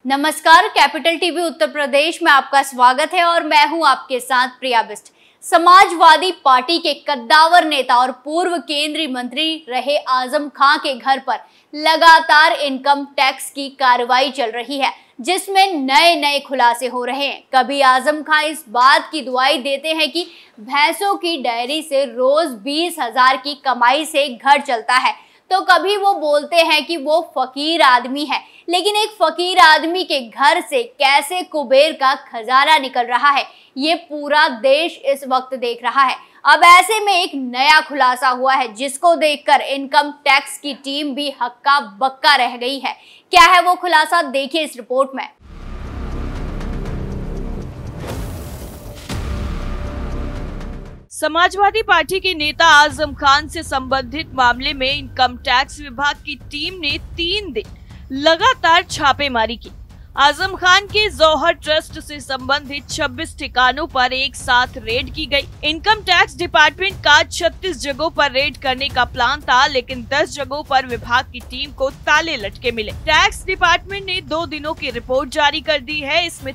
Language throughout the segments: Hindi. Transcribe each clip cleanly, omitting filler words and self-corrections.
नमस्कार, कैपिटल टीवी उत्तर प्रदेश में आपका स्वागत है और मैं हूं आपके साथ प्रिया बिस्ट। समाजवादी पार्टी के कद्दावर नेता और पूर्व केंद्रीय मंत्री रहे आजम खां के घर पर लगातार इनकम टैक्स की कार्रवाई चल रही है, जिसमें नए नए खुलासे हो रहे हैं। कभी आजम खां इस बात की दुहाई देते हैं कि भैंसों की डेयरी से रोज 20,000 की कमाई से घर चलता है, तो कभी वो बोलते हैं कि वो फकीर आदमी है। लेकिन एक फकीर आदमी के घर से कैसे कुबेर का खजाना निकल रहा है, ये पूरा देश इस वक्त देख रहा है। अब ऐसे में एक नया खुलासा हुआ है, जिसको देखकर इनकम टैक्स की टीम भी हक्का बक्का रह गई है। क्या है वो खुलासा, देखिए इस रिपोर्ट में। समाजवादी पार्टी के नेता आजम खान से संबंधित मामले में इनकम टैक्स विभाग की टीम ने 3 दिन लगातार छापेमारी की। आजम खान के जौहर ट्रस्ट से संबंधित 26 ठिकानों पर एक साथ रेड की गई। इनकम टैक्स डिपार्टमेंट का 36 जगहों पर रेड करने का प्लान था, लेकिन 10 जगहों पर विभाग की टीम को ताले लटके मिले। टैक्स डिपार्टमेंट ने 2 दिनों की रिपोर्ट जारी कर दी है। इसमें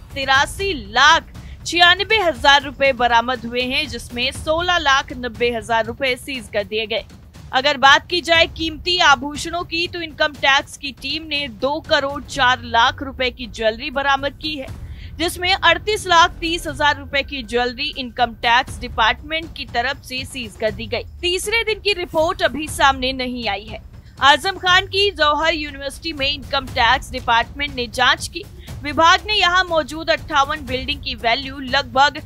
83,96,000 रुपए बरामद हुए हैं, जिसमें 16,90,000 रुपए सीज कर दिए गए। अगर बात की जाए कीमती आभूषणों की, तो इनकम टैक्स की टीम ने 2,04,00,000 रुपए की ज्वेलरी बरामद की है, जिसमें 38,30,000 रुपए की ज्वेलरी इनकम टैक्स डिपार्टमेंट की तरफ से सीज कर दी गई। तीसरे दिन की रिपोर्ट अभी सामने नहीं आई है। आजम खान की जौहर यूनिवर्सिटी में इनकम टैक्स डिपार्टमेंट ने जाँच की। विभाग ने यहाँ मौजूद 58 बिल्डिंग की वैल्यू लगभग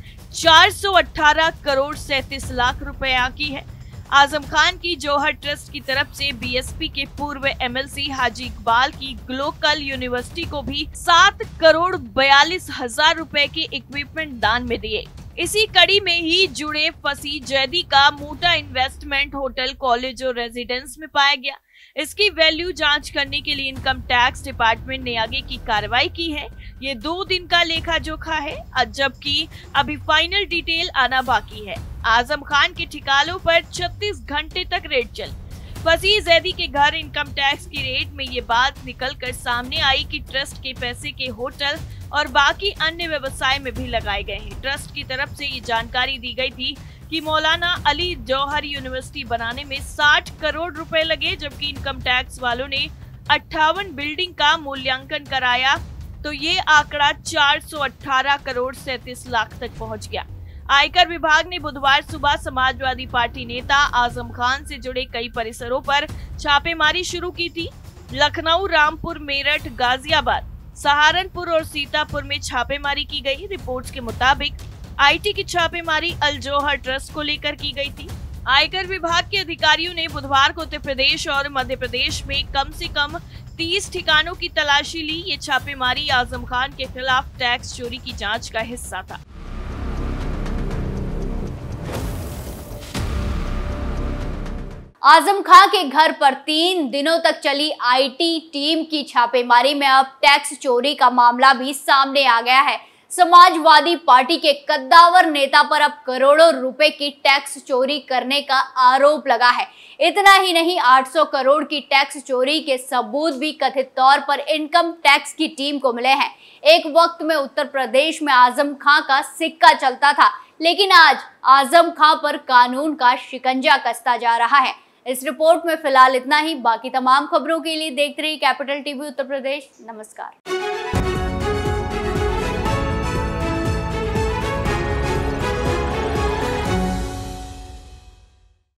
418 करोड़ 37 लाख रुपए आंकी है। आजम खान की जौहर ट्रस्ट की तरफ से बीएसपी के पूर्व एमएलसी हाजी इकबाल की ग्लोकल यूनिवर्सिटी को भी 7 करोड़ 42,000 रुपए के इक्विपमेंट दान में दिए। इसी कड़ी में ही जुड़े फंसी जैदी का मोटा इन्वेस्टमेंट होटल, कॉलेज और रेजिडेंस में पाया गया। इसकी वैल्यू जांच करने के लिए इनकम टैक्स डिपार्टमेंट ने आगे की कार्रवाई की है। ये 2 दिन का लेखा जोखा है, जबकि अभी फाइनल डिटेल आना बाकी है। आजम खान के ठिकानों पर 36 घंटे तक रेड चल। फंसी जैदी के घर इनकम टैक्स की रेड में ये बात निकलकर सामने आई कि ट्रस्ट के पैसे के होटल और बाकी अन्य व्यवसाय में भी लगाए गए हैं। ट्रस्ट की तरफ से ये जानकारी दी गई थी कि मौलाना अली जौहर यूनिवर्सिटी बनाने में 60 करोड़ रुपए लगे, जबकि इनकम टैक्स वालों ने 58 बिल्डिंग का मूल्यांकन कराया तो ये आंकड़ा 418 करोड़ 37 लाख तक पहुंच गया। आयकर विभाग ने बुधवार सुबह समाजवादी पार्टी नेता आजम खान से जुड़े कई परिसरों पर छापेमारी शुरू की थी। लखनऊ, रामपुर, मेरठ, गाजियाबाद, सहारनपुर और सीतापुर में छापेमारी की गई। रिपोर्ट्स के मुताबिक आईटी की छापेमारी अल जौहर ट्रस्ट को लेकर की गई थी। आयकर विभाग के अधिकारियों ने बुधवार को उत्तर प्रदेश और मध्य प्रदेश में कम से कम 30 ठिकानों की तलाशी ली। ये छापेमारी आजम खान के खिलाफ टैक्स चोरी की जांच का हिस्सा था। आजम खां के घर पर 3 दिनों तक चली आईटी टीम की छापेमारी में अब टैक्स चोरी का मामला भी सामने आ गया है। समाजवादी पार्टी के कद्दावर नेता पर अब करोड़ों रुपए की टैक्स चोरी करने का आरोप लगा है। इतना ही नहीं, 800 करोड़ की टैक्स चोरी के सबूत भी कथित तौर पर इनकम टैक्स की टीम को मिले हैं। एक वक्त में उत्तर प्रदेश में आजम खां का सिक्का चलता था, लेकिन आज आजम खां पर कानून का शिकंजा कसता जा रहा है। इस रिपोर्ट में फिलहाल इतना ही। बाकी तमाम खबरों के लिए देखते रहिए कैपिटल टीवी उत्तर प्रदेश। नमस्कार।